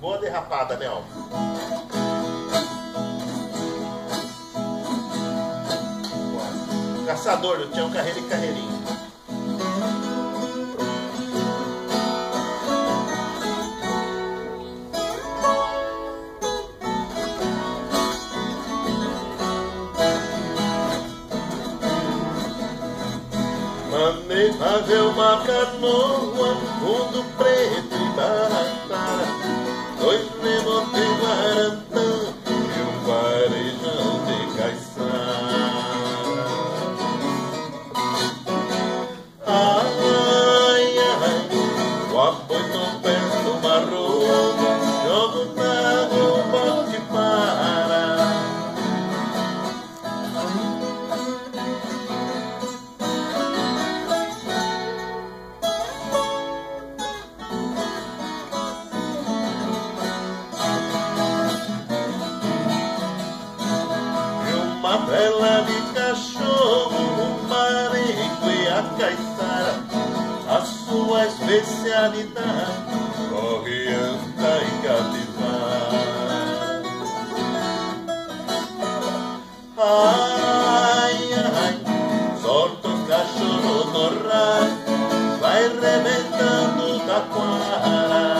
Boa derrapada, Mel. Caçador do Tião Carreira e Carreirinho. Mandei fazer uma canoa, fundo preto e baratara, 2 remos de guarantã e um varejão de caiçara. Ai, ai, o apoio não pensa uma roupa, jogo d'água, bote para. Uma vela de cachorro, um marengo e a caiçara, a sua especialidade, corrianta e capivara. Ai, ai, solta os cachorros no rato, vai rebentando da quara.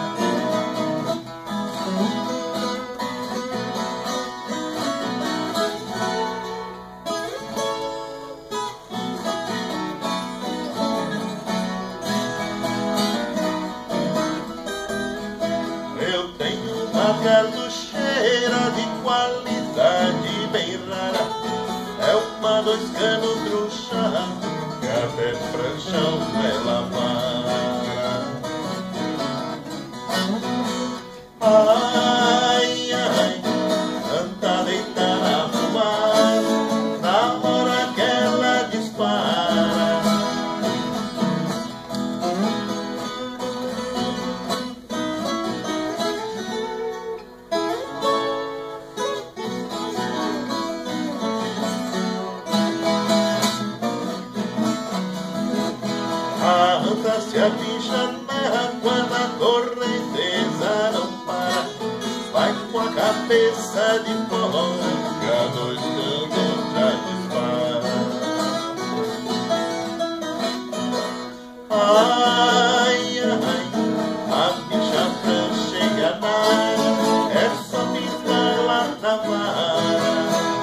Eu tenho uma cartucheira de qualidade bem rara, é uma 2 canos trucha, que até pranchão ela vara. Ai, ai, tanta deitada no mar, na hora que ela dispara. A anta se abicha na água, na correnteza não para, vai com a cabeça de fora, 2 canos já dispara. Ai, ai, a bicha prancha enganada, é só pisar lá na vara.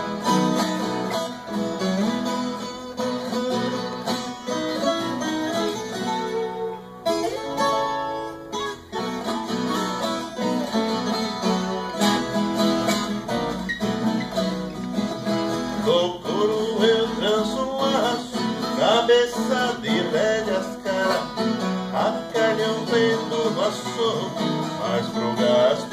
No couro eu tranço um laço, cabeça de rédeas cara, a carne eu vendo no açougue, mas pro gasto